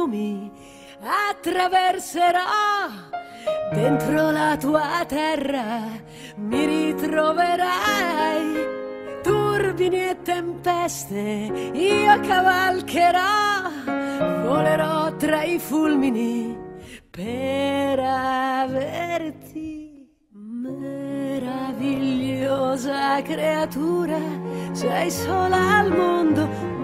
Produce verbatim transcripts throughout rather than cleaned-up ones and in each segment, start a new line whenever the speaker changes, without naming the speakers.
fiumi attraverserò, dentro la tua terra mi ritroverai. Turbini e tempeste io cavalcherò, volerò tra i fulmini per averti. Meravigliosa creatura, sei sola al mondo,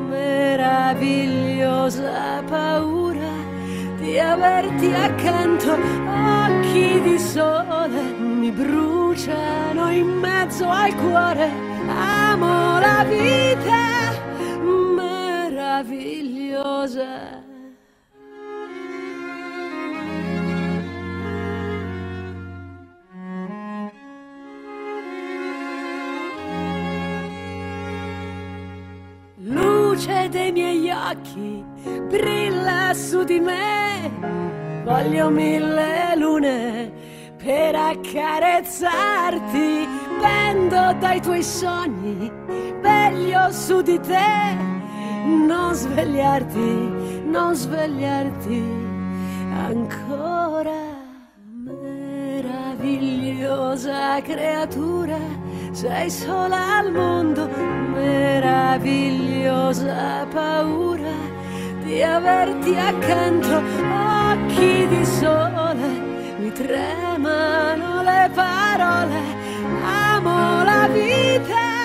meravigliosa paura di averti accanto. Occhi di sole mi bruciano in mezzo al cuore, amo la vita meravigliosa. Luce dei miei occhi brilla su di me, voglio mille lune per accarezzarti, pendo dai tuoi sogni, veglio su di te, non svegliarti, non svegliarti ancora. Meravigliosa creatura, sei sola al mondo, meravigliosa paura di averti accanto. Occhi di sole, mi tremano le parole, amo la vita